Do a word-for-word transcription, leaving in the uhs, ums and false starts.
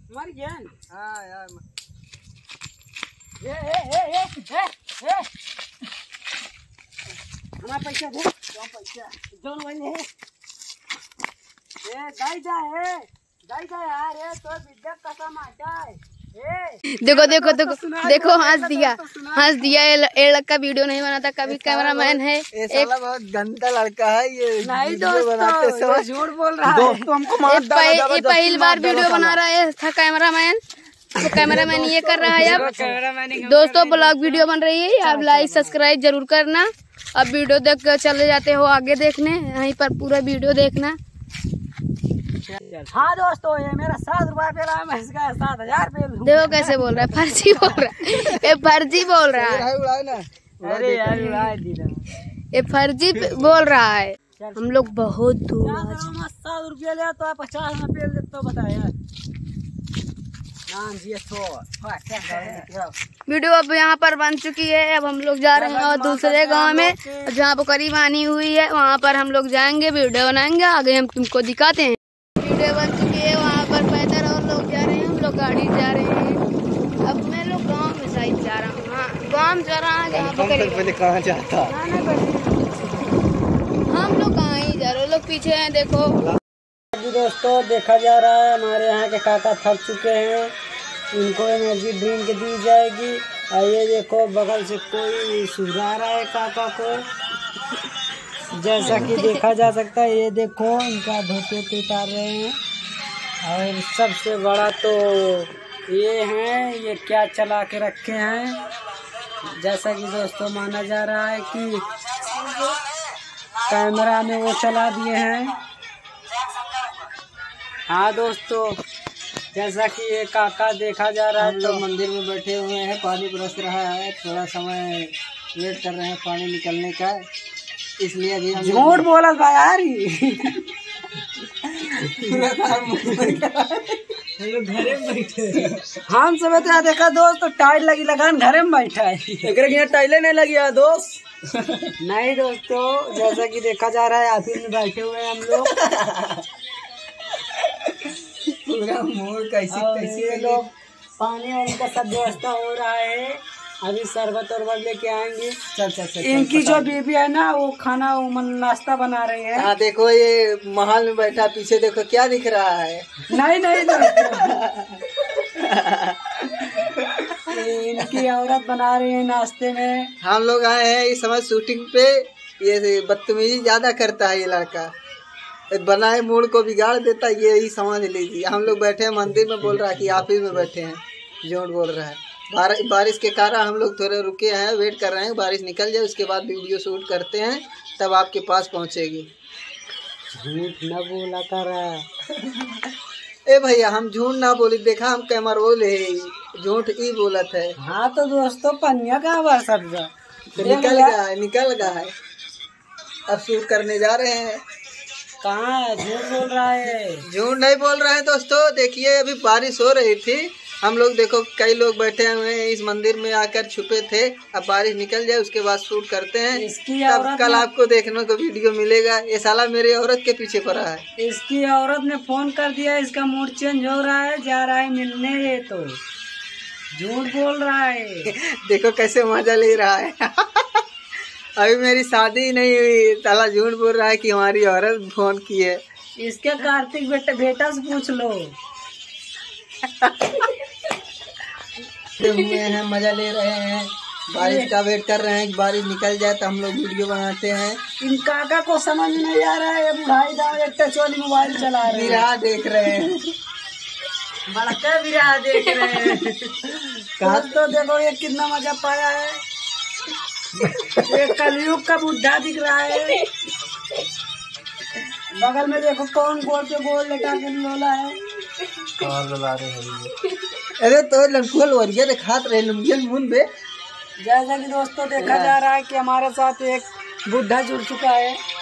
मर गया। हाँ यार ए ए ए ए ए ए हमारा पैसा दे। कौन पैसा? जोन वाले है। ए दाई जा है दाई जा यार। ए तो विद्या कसम आता है। देखो देखो देखो देखो हंस दिया हंस दिया। ये लड़का वीडियो नहीं बनाता, कभी कैमरामैन है। ये साला बहुत गंदा लड़का है ये। नहीं दोस्तों झूठ बोल रहा है। दोस्तों हमको मार डाला। ये पहली बार वीडियो बना रहा है था कैमरामैन। तो कैमरामैन ये कर रहा है। अब दोस्तों ब्लॉग वीडियो बन रही है, आप लाइक सब्सक्राइब जरूर करना। अब वीडियो देख कर चले जाते हो आगे देखने, यहीं पर पूरा वीडियो देखना। हाँ दोस्तों ये मेरा सात रुपया पे रहा, मैं इसका सात हजार पे लूं। देखो कैसे बोल रहा है, फर्जी बोल रहा है। ये फर्जी बोल रहा है। अरे यार उड़ा दिया। ये फर्जी बोल रहा है। हम लोग बहुत दूर सात रुपया लिया तो पचास में पेल दे तो बताया। वीडियो अब यहाँ पर बन चुकी है। अब हम लोग जा रहे हैं और दूसरे गांव में जहाँ पर करीब आनी हुई है, वहाँ पर हम लोग जाएंगे, वीडियो बनाएंगे, आगे हम तुमको दिखाते हैं। वीडियो बन चुकी है, वहाँ पर पैदल और लोग जा रहे हैं, हम लोग गाड़ी जा रहे हैं। अब मैं लोग गाँव में साइड जा रहा हूँ। हाँ गाँव जा रहा है जहाँ पर पहले कहाँ जाता। हम लोग कहाँ ही जा रहे, लोग पीछे हैं देखो। दोस्तों देखा जा रहा है हमारे यहाँ के काका थक चुके हैं, इनको एनर्जी ड्रिंक दी जाएगी। और ये देखो बगल से कोई सुधा रहा है काका को, जैसा कि देखा जा सकता है। ये देखो इनका धोते पे उतार रहे हैं। और सबसे बड़ा तो ये हैं, ये क्या चला के रखे हैं, जैसा कि दोस्तों माना जा रहा है कि कैमरा में वो चला दिए हैं। हाँ दोस्तों जैसा कि ये काका देखा जा रहा है, तो मंदिर में बैठे हुए हैं, पानी बरस रहा है, थोड़ा समय वेट कर रहे हैं पानी निकलने का, इसलिए अभी हम झूठ बोला था यार। घरे में बैठे हम सब तो देखा दोस्त, तो टाइल लगी लगान घरे में बैठा है। टाइले नहीं लगी है दोस्त। नहीं दोस्तों जैसा कि देखा जा रहा है ऑफिस में बैठे हुए हैं हम लोग। पूरा मूड कैसे कैसे लोग पानी वानी का सब व्यवस्था हो रहा है। अभी शरबत वरबत लेके आएंगे। चल चल चल। इनकी जो बीबी है ना वो खाना वो नाश्ता बना रही है। हाँ देखो ये महल में बैठा, पीछे देखो क्या दिख रहा है। नहीं नहीं, नहीं। इनकी औरत बना रही है नाश्ते में। हम लोग आए हैं इस समय शूटिंग पे। ये बदतमीजी ज्यादा करता है ये लड़का, बनाए मूड को बिगाड़ देता है, ये ही समझ लीजिए। हम लोग बैठे हैं मंदिर में, बोल रहा है कि ऑफिस में बैठे हैं, झूठ बोल रहा है। बार, बारिश के कारण हम लोग थोड़े रुके हैं, वेट कर रहे हैं बारिश निकल जाए, उसके बाद वीडियो शूट करते हैं, तब आपके पास पहुंचेगी। झूठ न बोला कर। ए भैया हम झूठ ना बोली, देखा हम कैमरा बोले झूठ ही बोला था। हाँ तो दोस्तों पनिया का बार सब तो निकल गया है निकल गया है अब शूट करने जा रहे हैं। कहाँ है? झूठ बोल रहा है। झूठ नहीं बोल रहे हैं दोस्तों। देखिए अभी बारिश हो रही थी, हम लोग देखो कई लोग बैठे हुए हैं इस मंदिर में आकर छुपे थे। अब बारिश निकल जाए उसके बाद शूट करते हैं, तब कल आपको देखने को वीडियो मिलेगा। ये साला मेरी औरत के पीछे पड़ा है। इसकी औरत ने फोन कर दिया, इसका मूड चेंज हो रहा है, जा रहा है मिलने। ये तो झूठ बोल रहा है। देखो कैसे मजा ले रहा है। अभी मेरी शादी नहीं हुई, साला झूठ बोल रहा है कि हमारी औरत फोन की है। इसके कार्तिक बेटा बेटा से पूछ लो। हुए हैं मजा ले रहे हैं, बारिश का वेट कर रहे हैं कि बारिश निकल जाए तो हम लोग वीडियो बनाते हैं। इन काका को समझ नहीं आ रहा है, बुढ़ाई दाम एक टच वाली मोबाइल चला रहे हैं। विराह देख रहे हैं, बड़का विराह देख रहे हैं। कहा तो देखो ये कितना मजा पाया है। ये कलयुग का बुढ़ा दिख रहा है। बगल में देखो कौन गोल पे गोल लेटा के लोला है। कौन लोला रहे हैं? अरे तो लड़कुल वरिया दिखात रहे लुंगियल मुन बे। जैसा कि दोस्तों देखा जा रहा है कि हमारे साथ एक बुढ़ा जुड़ चुका है।